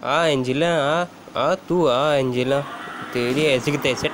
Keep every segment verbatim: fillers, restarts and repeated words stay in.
आ Angela, आ आ तू आ Angela, तेरी ऐसी की तैसे।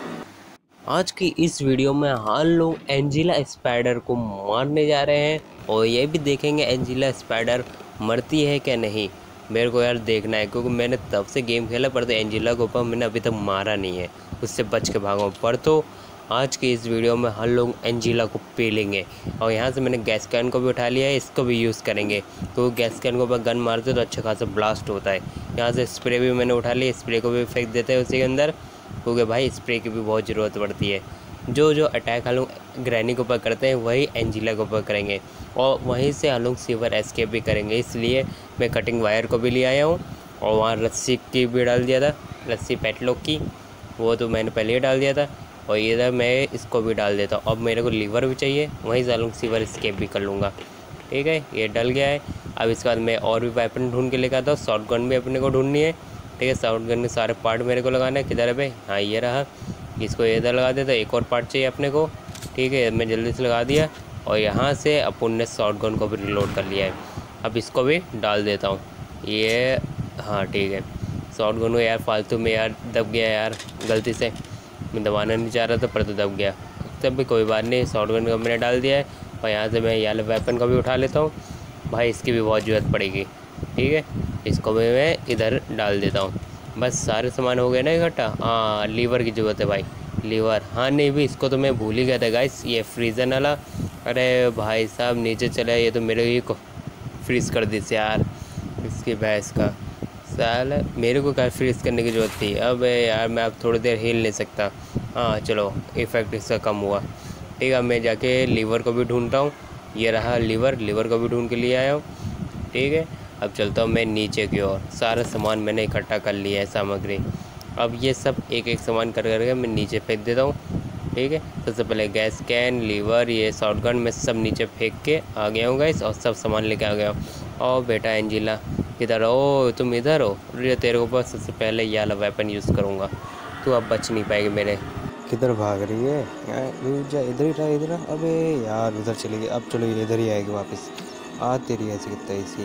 आज की इस वीडियो में हम लोग एंजिला स्पाइडर को मारने जा रहे हैं और ये भी देखेंगे एंजिला स्पाइडर मरती है क्या नहीं। मेरे को यार देखना है क्योंकि मैंने तब से गेम खेला पर तो एंजिला को ऊपर मैंने अभी तक मारा नहीं है, उससे बच के भागा हूँ। पर तो आज की इस वीडियो में हम लोग एंजिला को पेलेंगे और यहाँ से मैंने गैस कैन को भी उठा लिया है, इसको भी यूज़ करेंगे तो गैस कैन को ऊपर गन मारते तो अच्छा खासा ब्लास्ट होता है। यहाँ से स्प्रे भी मैंने उठा लिया, स्प्रे को भी फेंक देते हैं उसी के अंदर क्योंकि भाई स्प्रे की भी बहुत ज़रूरत पड़ती है। जो जो अटैक हम लोग ग्रैनी के ऊपर करते हैं वही एंजिला के ऊपर करेंगे और वहीं से हम लोग सीवर एस्केप भी करेंगे, इसलिए मैं कटिंग वायर को भी ले आया हूँ और वहाँ रस्सी की भी डाल दिया था, रस्सी पेटलॉक की वो तो मैंने पहले ही डाल दिया था और इधर मैं इसको भी डाल देता हूँ। अब मेरे को लीवर भी चाहिए, वहीं से हम लोग सीवर एस्केप भी कर लूँगा। ठीक है, ये डल गया है। अब इसके बाद मैं और भी वेपन ढूंढ के लेकर आता हूँ, शॉर्ट गन भी अपने को ढूंढनी है। ठीक है, शॉर्ट गन के सारे पार्ट मेरे को लगाना है। किधर है भाई? हाँ ये रहा, इसको इधर लगा देता, एक और पार्ट चाहिए अपने को। ठीक है, मैं जल्दी से लगा दिया और यहाँ से अपन ने शॉर्ट गन को भी रिलोड कर लिया है। अब इसको भी डाल देता हूँ ये। हाँ ठीक है, शॉर्ट गन को यार फालतू में यार दब गया यार, गलती से मैं दबाना नहीं चाह रहा था पर तो दब गया। तब भी कोई बात नहीं, शॉर्ट गन को मैंने डाल दिया है और यहाँ से मैं येलो वेपन का भी उठा लेता हूँ। भाई इसकी भी बहुत ज़रूरत पड़ेगी। ठीक है, इसको भी मैं इधर डाल देता हूँ। बस सारे सामान हो गए ना इकट्ठा। हाँ लीवर की ज़रूरत है भाई, लीवर। हाँ नहीं भी इसको तो मैं भूल ही गया था गाइस, ये फ्रीजन वाला। अरे भाई साहब नीचे चला, ये तो मेरे ही को फ्रीज़ कर दी यार, इसकी भैंस का साल। मेरे को क्या फ्रीज़ करने की ज़रूरत थी। अब यार मैं अब थोड़ी देर हिल नहीं सकता। हाँ चलो, इफ़ेक्ट इसका कम हुआ। ठीक है, मैं जाके लीवर को भी ढूंढता हूँ। ये रहा लीवर, लीवर को भी ढूंढ के लिए आया हूँ। ठीक है, अब चलता हूँ मैं नीचे की ओर। सारा सामान मैंने इकट्ठा कर लिया है, सामग्री। अब ये सब एक एक सामान कर करके मैं नीचे फेंक देता हूँ। ठीक है, सबसे पहले गैस कैन, लीवर, ये शॉटगन मैं सब नीचे फेंक के आ गया हूँ गाइस और सब सामान लेके आ गया हूँ। और बेटा एंजिला इधर हो, तुम इधर हो। ये तेरे ऊपर सबसे पहले ये वाला वेपन यूज़ करूँगा, तू अब बच नहीं पाएगी मेरे। किधर भाग रही है यार? रुक जा, इधर ही रहा, इधर रहा। अबे यार उधर चली गई। अब चलो ये इधर ही आएगी वापस। आ तेरी ऐसी कितना ऐसी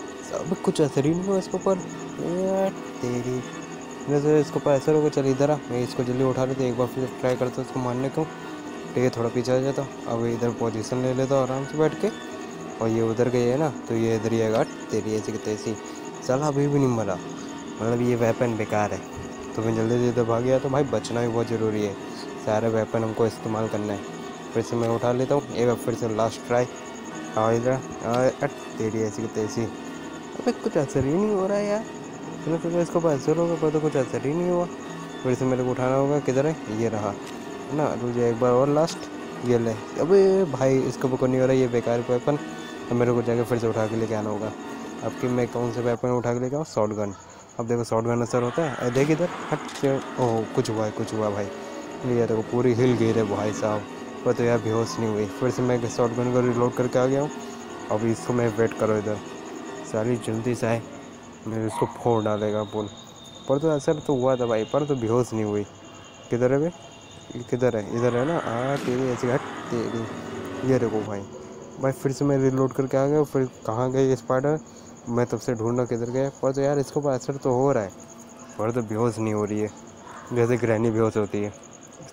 अब कुछ असर ही नहीं हुआ इसके ऊपर यार तेरी। वैसे इसके ऊपर असर होगा। चल इधर आ, मैं इसको जल्दी उठा लेता, एक बार फिर ट्राई करता उसको मारने को। ठीक है, थोड़ा पीछे आ जाता। अब इधर पोजीशन ले लेता आराम से बैठ के। और ये उधर गई है ना तो ये इधर ही आएगा। तेरी ऐसी कितना ऐसी साला अभी भी नहीं मरा, मतलब ये वेपन बेकार है। तो मैं जल्दी जल्दी भाग गया। तो भाई बचना भी बहुत ज़रूरी है, सारे वेपन हमको इस्तेमाल करना है। फिर से मैं उठा लेता हूँ एक बार फिर से लास्ट ट्राई। और इधर तेरी ऐसी की तैसी। अबे कुछ असर ही नहीं हो रहा है यार। चलो चलो इसको ऊपर असर होगा पर तो कुछ असर ही नहीं हुआ। फिर से मेरे को उठाना होगा। किधर है? ये रहा ना, रुक जा एक बार और लास्ट। ये ले। अबे भाई इसको ऊपर नहीं हो रहा, ये बेकार वेपन। अब मेरे को जाके फिर से उठा के लेके आना होगा। अब कि मैं कौन से वेपन उठा के लेके आऊँ? Shotgun. अब देखो शॉर्ट गन असर होता है। देख इधर हट। ओह कुछ हुआ है, कुछ हुआ भाई। ये देखो पूरी हिल गई रे भाई साहब, पर तो यार बेहोश नहीं हुई। फिर से मैं शॉर्ट गन को रिलोड करके आ गया हूँ। अब इसको मैं वेट करो इधर, सारी जल्दी से आए, मैं इसको फोड़ डालेगा पुल। पर तो असर तो हुआ था भाई, पर तो बेहोश नहीं हुई। किधर है बे? किधर है? इधर है ना। हाँ तेरी ऐसी हट तेरी। ये देखो भाई। भाई फिर से मैं रिलोड करके आ गया। फिर कहाँ गई स्पाइडर? मैं तब से ढूंढना किधर गया। पर तो यार इसके ऊपर असर तो हो रहा है, पर तो बेहोश नहीं हो रही है जैसे ग्रैनी बेहोश होती है।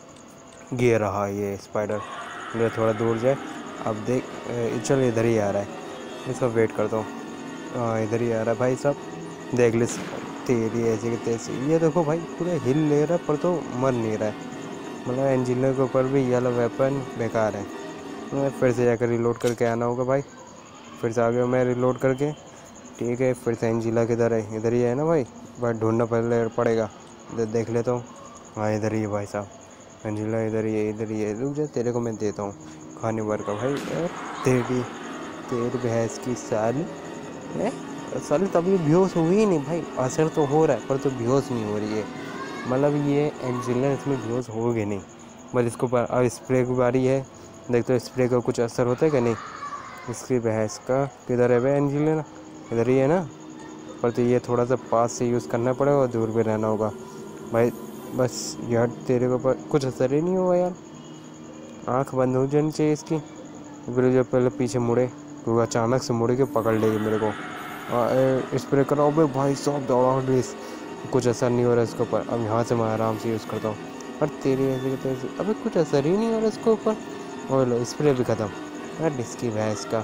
ये रहा ये स्पाइडर, मेरा थोड़ा दूर जाए। अब देख, चल इधर ही आ रहा है, इसका वेट करता हूँ। हाँ इधर ही आ रहा है भाई साहब। देख ले तेरी ऐसी की तैसी। ये देखो भाई पूरा हिल ले रहा है पर तो मर नहीं रहा है। मतलब एंजिला के ऊपर भी ये वाला वेपन बेकार है। मैं फिर से जाकर रिलोड करके आना होगा भाई। फिर से आ गया मैं रिलोड करके। ठीक है, फिर से एंजिला किधर है? इधर ही है ना भाई, बट ढूंढना पहले पड़ेगा। इधर देख लेता हूँ। हाँ इधर ही है भाई साहब, एंजिला इधर ही है, इधर ही है। रुक जा, तेरे को मैं देता हूँ खाने भर का भाई। तेरी तेरी भैंस की साल है साल। तभी बेहोश हुई ही नहीं भाई, असर तो हो रहा है पर तो बेहोश नहीं हो रही है। मतलब ये एंजिला इसमें बेहोश होगी नहीं, बस इसको पर अब स्प्रे की बारी है। देखते हो स्प्रे का कुछ असर होता है कि नहीं। इसकी भैंस का किधर है भाई एंजिला? ना इधर ही है ना, पर तो ये थोड़ा सा पास से यूज़ करना पड़ेगा और दूर भी रहना होगा भाई। बस यार तेरे को पर कुछ असर ही नहीं हुआ यार। आँख बंद हो जानी चाहिए इसकी। फिर जब पहले पीछे मुड़े तो अचानक से मुड़ के पकड़ लेगी मेरे को। स्प्रे कर रहा हूँ। अबे भाई साहब दौड़ा रेस, कुछ असर नहीं हो रहा इसके ऊपर। अब यहाँ से मैं आराम से यूज़ करता हूँ। और तेरी ऐसे की तैसे, अबे कुछ असर ही नहीं हो रहा इसके ऊपर। और लो स्प्रे भी ख़त्म। यार इसकी भैंस का,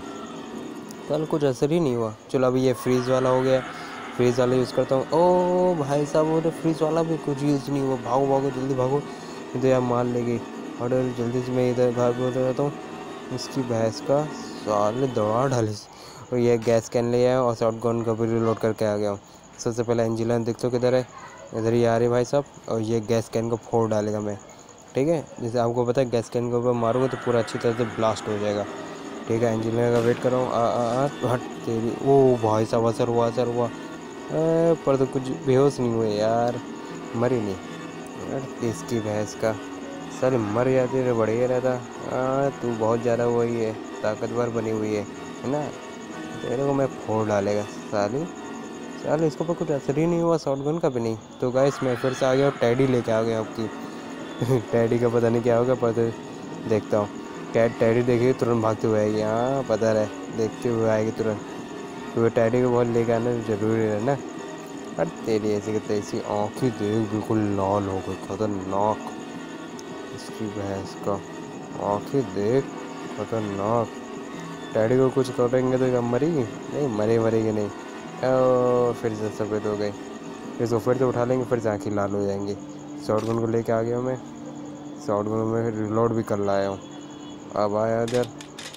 चल कुछ असर ही नहीं हुआ। चलो अभी ये फ्रीज़ वाला हो गया, फ्रीज़ वाला यूज़ करता हूँ। ओ भाई साहब वो फ्रीज़ वाला भी कुछ यूज़ नहीं हुआ। भागो भागो जल्दी भागो, तो यार मार लेगी। और जल्दी से मैं इधर भाग बोल रहता हूँ। इसकी भैंस का साले दौड़ा ढाली। और ये गैस कैन ले आया और शॉट गन का भी रिलोड करके आ गया हूँ। सबसे पहले एंजिला देख लो किधर है, इधर ही आ रही भाई साहब। और ये गैस कैन को फोड़ डालेगा मैं, ठीक है। जैसे आपको पता है गैस कैन के ऊपर मारूंगा तो पूरा अच्छी तरह से ब्लास्ट हो जाएगा, ठीक है। एंजिला का वेट कर रहा हूँ। आ आ आ हट तेरी। ओ भाई साहब असर हुआ, असर हुआ। ए, पर तो कुछ बेहोश नहीं हुए यार, मरी नहीं। यार इसकी भैंस का, साले मर जाती तो बढ़िया रहता। हाँ तू बहुत ज़्यादा वही है, ताकतवर बनी हुई है है ना। तेरे को मैं फोड़ डालेगा साली। साले इसके ऊपर कुछ असर ही नहीं हुआ, शॉटगन का भी नहीं। तो गाइस मैं फिर से आ गया और टैडी लेके आ गया आपकी। टैडी का पता नहीं क्या होगा, पर तो देखता हूँ। कैट टैडी देखेगी तुरंत भागते हुए आएगी। हाँ पता है, देखते हुए आएगी तुरंत, क्योंकि टैडी को बहुत लेके आना जरूरी है ना। अरे तेरी ऐसी की तैसी आँखें देख, बिल्कुल लाल हो गई, खतरनाक। इसकी भैंस का आँखें देख, खतरनाक। टैडी को कुछ करेंगे तो क्या मरेगी? नहीं मरे मरेगी नहीं। ओ, फिर से सफ़ेद हो गई। फिर इसको फिर से उठा लेंगे, फिर से आँखें लाल हो जाएंगी। शॉटगन को लेके आ गया मैं, शॉटगन में रिलोड भी कर लाया हूँ। अब आया इधर,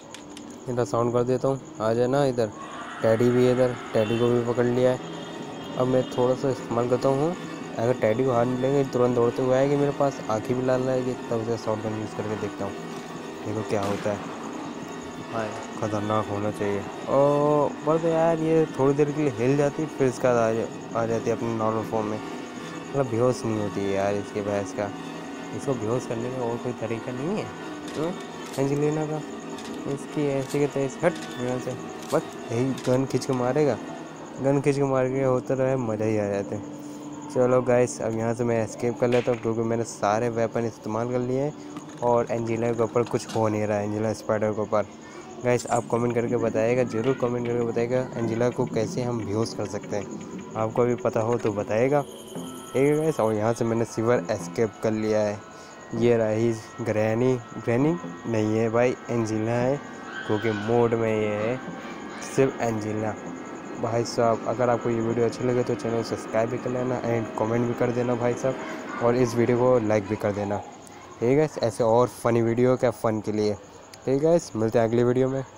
इधर साउंड कर देता हूँ, आ जाए ना इधर। टैडी भी है इधर, टैडी को भी पकड़ लिया है। अब मैं थोड़ा सा इस्तेमाल करता हूँ। अगर टैडी को हाथ मिलेंगे तुरंत दौड़ते हुए आएगी मेरे पास, आँखें भी लाल आएगी, तब उसे शॉटगन यूज़ करके देखता हूँ, देखो क्या होता है। हाँ खतरनाक होना चाहिए। और बस यार ये थोड़ी देर के लिए हिल जाती है, फिर इसका आ, जा, आ जाती है अपने नॉर्मल फॉर्म में। मतलब बेहोश नहीं होती है यार इसके भैंस का। इसको बेहोश करने का और कोई तरीका नहीं है एंजेलिना का। इसकी ऐसे के तैसे हट यहाँ से, बस यही गन खींच के मारेगा, गन खींच के मार के होता रहे, मज़ा ही आ जाते हैं। चलो गाइस अब यहाँ से मैं एस्केप कर लेता हूँ, क्योंकि मैंने सारे वेपन इस्तेमाल कर लिए हैं और एंजेला के ऊपर कुछ हो नहीं रहा है, एंजेला स्पाइडर के ऊपर। गाइस आप कमेंट करके बताइएगा, ज़रूर कमेंट करके बताइएगा एंजेला को कैसे हम बेहोश कर सकते हैं। आपको भी पता हो तो बताइएगा, ठीक है गाइस। और यहाँ से मैंने सिवर एस्केप कर लिया है। ये रही ग्रैनी, ग्रैनी नहीं है भाई, एंजेला है, क्योंकि मोड में ये है सिर्फ एंजेला। भाई साहब अगर आपको ये वीडियो अच्छी लगे तो चैनल सब्सक्राइब भी कर लेना एंड कमेंट भी कर देना भाई साहब, और इस वीडियो को लाइक भी कर देना, ठीक है। ऐसे और फनी वीडियो क्या फ़न के लिए, ठीक है। मिलते हैं अगली वीडियो में।